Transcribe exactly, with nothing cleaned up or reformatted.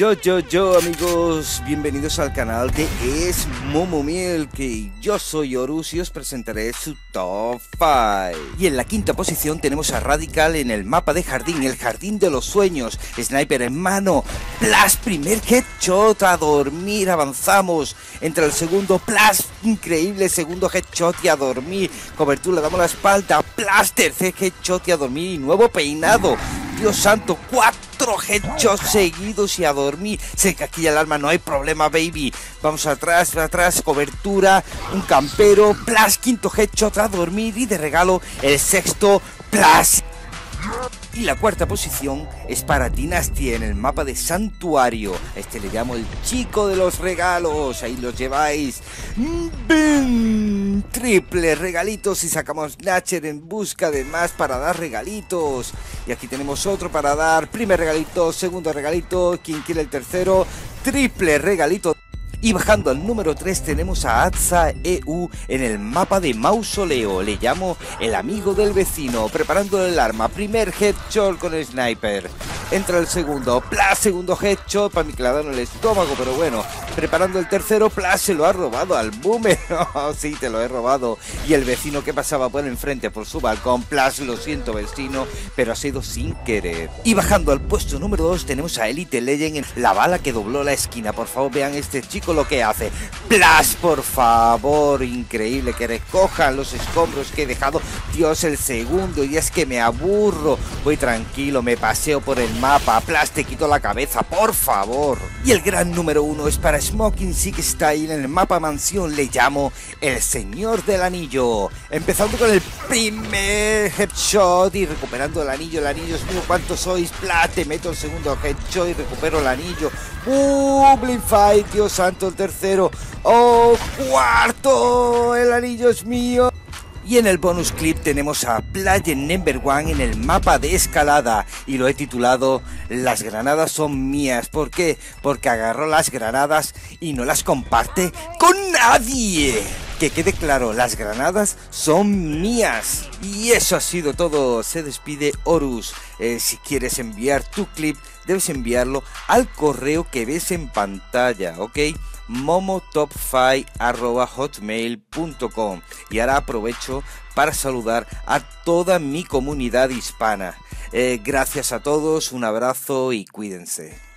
Yo, yo, yo, amigos, bienvenidos al canal de Es Momo Milky. Yo soy Horus y os presentaré su Top cinco. Y en la quinta posición tenemos a Radical en el mapa de jardín, el jardín de los sueños. Sniper en mano, Plus, primer headshot, a dormir, avanzamos. Entra el segundo, Plus, increíble, segundo headshot y a dormir. Cobertura, le damos la espalda, Plus, tercer headshot y a dormir. Y nuevo peinado, Dios santo, cuatro headshots seguidos y a dormir. Se caquilla el arma, no hay problema, baby. Vamos atrás, atrás, cobertura, un campero, Plus, quinto headshot, a dormir. Y de regalo el sexto, Plus. Y la cuarta posición es para Dynasty en el mapa de Santuario. Este le llamo el chico de los regalos. Ahí los lleváis. ¡Bum! Triple regalitos y sacamos Natcher en busca de más para dar regalitos. Y aquí tenemos otro para dar. Primer regalito, segundo regalito. ¿Quién quiere el tercero? Triple regalito. Y bajando al número tres tenemos a Atsa E U en el mapa de Mausoleo. Le llamo el amigo del vecino, preparando el arma. Primer headshot con el sniper. Entra el segundo, Plus, segundo headshot, para mí que le ha dado en el estómago, pero bueno. Preparando el tercero, Plus se lo ha robado al boomer. Oh, sí, te lo he robado. Y el vecino que pasaba por enfrente por su balcón, Plus, lo siento vecino, pero ha sido sin querer. Y bajando al puesto número dos tenemos a Elite Legend en la bala que dobló la esquina. Por favor, vean este chico lo que hace. Plus, por favor, increíble, que recojan los escombros que he dejado. Dios, el segundo, y es que me aburro. Voy tranquilo, me paseo por el mapa. Plus, te quito la cabeza, por favor. Y el gran número uno es para Smoking Sick Style en el mapa mansión. Le llamo el señor del anillo. Empezando con el primer headshot y recuperando el anillo. El anillo es mío, ¿cuántos sois? Plus, te meto el segundo headshot y recupero el anillo. Bubbling Fight, Dios santo, el tercero. Oh, cuarto, el anillo es mío. Y en el bonus clip tenemos a Playa Number One en el mapa de escalada y lo he titulado Las granadas son mías. ¿Por qué? Porque agarró las granadas y no las comparte con nadie. Que quede claro, las granadas son mías. Y eso ha sido todo. Se despide Horus. Eh, si quieres enviar tu clip, debes enviarlo al correo que ves en pantalla, ¿ok? momotop cinco arroba hotmail punto com. Y ahora aprovecho para saludar a toda mi comunidad hispana. Eh, gracias a todos, un abrazo y cuídense.